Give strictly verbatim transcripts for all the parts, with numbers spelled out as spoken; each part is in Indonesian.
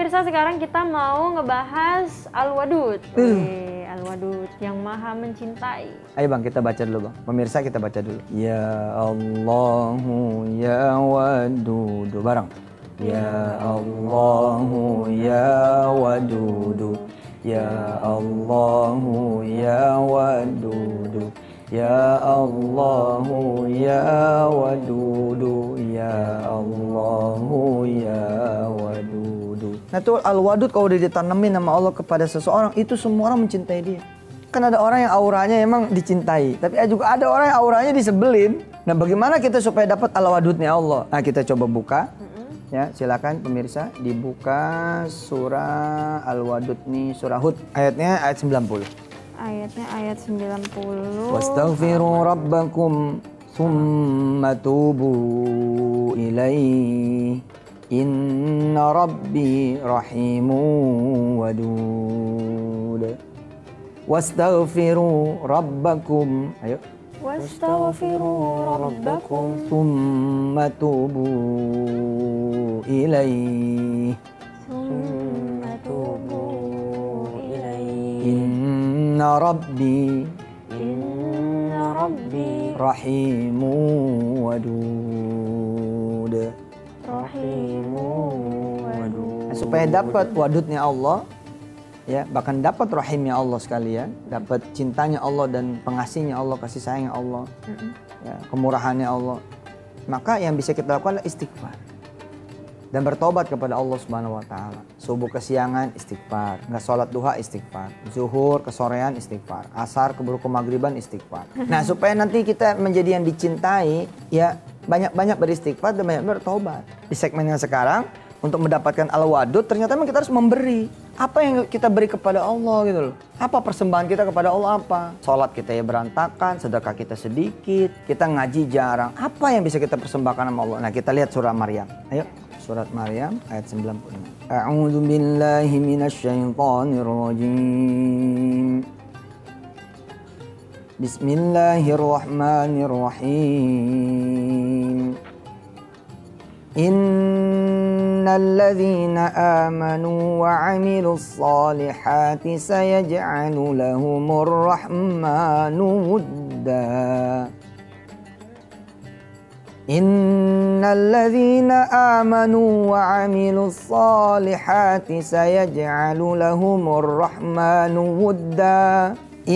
pemirsa, sekarang kita mau ngebahas Al-Wadud. Uh. Al-Wadud yang maha mencintai. Ayo bang, kita baca dulu bang. Pemirsa kita baca dulu. Ya Allahu ya Wadud. Bareng. Ya Allahu ya Wadud. Ya Allahu ya Wadud. Ya Allahu ya Wadud. Ya Allahu ya Wadud. Nah tuh Al-Wadud kalau udah ditanemin sama Allah kepada seseorang, itu semua orang mencintai dia. Kan ada orang yang auranya emang dicintai, tapi juga ada orang yang auranya disebelin. Nah bagaimana kita supaya dapat Al-Wadudnya Allah? Nah kita coba buka. Ya, silakan pemirsa dibuka surah Al-Wadud nih, surah Hud. Ayatnya ayat sembilan puluh. Ayatnya ayat sembilan puluh. Wastaghfiru rabbakum thumma tubu ilaihi inna rabbi rahimun wadud. Wastaghfiru rabbakum. Ayo. Wastaghfiru rabbakum thumma tubu ilaihi thumma tubu ilaihi inna rabbi inna rabbi rahimun wadud. rahimun wadud. Supaya dapat wadudnya Allah, ya bahkan dapat rahimnya Allah sekalian, dapat cintanya Allah dan pengasihnya Allah, kasih sayangnya Allah, mm-hmm. ya, kemurahannya Allah, maka yang bisa kita lakukan adalah istighfar dan bertobat kepada Allah Subhanahu Wa Taala. Subuh kesiangan istighfar, nggak sholat duha istighfar, zuhur kesorean istighfar, asar keburu ke maghriban istighfar. Nah supaya nanti kita menjadi yang dicintai, ya banyak-banyak beristighfar dan banyak bertobat. Di segmen yang sekarang, untuk mendapatkan Al-Wadud ternyata memang kita harus memberi. Apa yang kita beri kepada Allah gitu loh. Apa persembahan kita kepada Allah apa? Sholat kita ya berantakan, sedekah kita sedikit, kita ngaji jarang. Apa yang bisa kita persembahkan sama Allah? Nah kita lihat surah Maryam. Ayo, surat Maryam ayat sembilan puluh enam. A'udzu billahi minasyaitonir rajim. Bismillahirrahmanirrahim. Innalladzina amanu wa 'amilus solihati sayaj'alu lahumur rahmanu wudda. Innalladzina amanu wa 'amilus solihati sayaj'alu lahumur rahmanu wudda.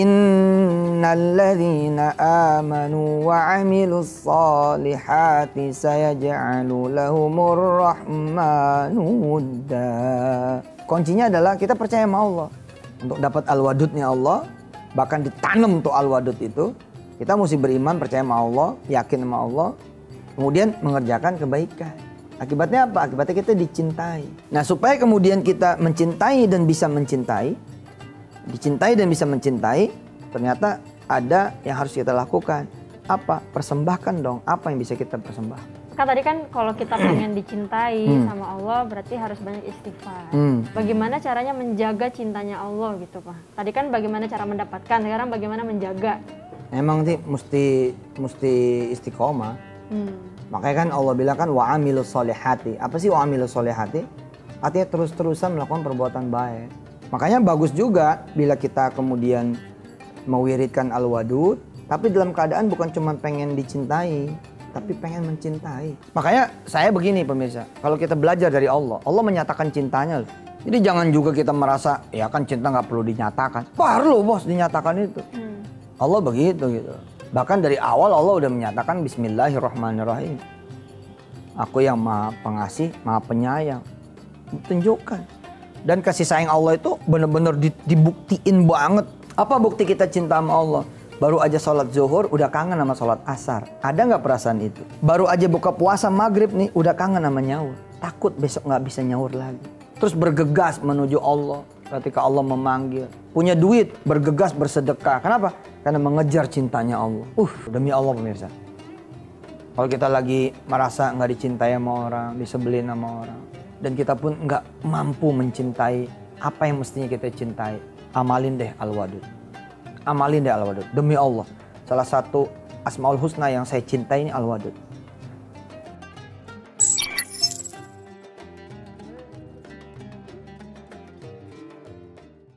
Innalladzina amanu wa 'amilus solihati sayaj'alu lahumur rahmanu wudda. Kuncinya adalah kita percaya sama Allah. Untuk dapat Al-Wadudnya Allah, bahkan ditanam tuh Al-Wadud itu, kita mesti beriman, percaya sama Allah, yakin sama Allah, kemudian mengerjakan kebaikan. Akibatnya apa? Akibatnya kita dicintai. Nah supaya kemudian kita mencintai dan bisa mencintai, dicintai dan bisa mencintai, ternyata ada yang harus kita lakukan. Apa? Persembahkan dong. Apa yang bisa kita persembahkan? Kan tadi kan kalau kita pengen dicintai hmm. sama Allah berarti harus banyak istighfar. Hmm. Bagaimana caranya menjaga cintanya Allah gitu Pak? Tadi kan bagaimana cara mendapatkan, sekarang bagaimana menjaga? Emang sih mesti mesti istiqomah. Hmm. Makanya kan Allah bilang kan wa 'amilus solihati. Apa sih wa 'amilus solihati? Artinya terus-terusan melakukan perbuatan baik. Makanya bagus juga bila kita kemudian mewiridkan Al-Wadud, tapi dalam keadaan bukan cuma pengen dicintai, tapi pengen mencintai. Makanya saya begini pemirsa, kalau kita belajar dari Allah, Allah menyatakan cintanya. Jadi jangan juga kita merasa, ya kan cinta nggak perlu dinyatakan. Perlu bos dinyatakan itu. Hmm. Allah begitu gitu. Bahkan dari awal Allah udah menyatakan Bismillahirrahmanirrahim. Aku yang maha pengasih, maha penyayang. Tunjukkan. Dan kasih sayang Allah itu benar-benar dibuktiin banget. Apa bukti kita cinta sama Allah? Baru aja sholat zuhur udah kangen sama sholat asar. Ada nggak perasaan itu? Baru aja buka puasa maghrib nih udah kangen sama nyaur. Takut besok nggak bisa nyaur lagi. Terus bergegas menuju Allah ketika Allah memanggil. Punya duit, bergegas bersedekah. Kenapa? Karena mengejar cintanya Allah. Uh, demi Allah pemirsa. Kalau kita lagi merasa nggak dicintai sama orang, disebelin sama orang, dan kita pun nggak mampu mencintai apa yang mestinya kita cintai, amalin deh Al-Wadud. Amalin deh Al-Wadud. Demi Allah, salah satu Asmaul Husna yang saya cintai ini Al-Wadud.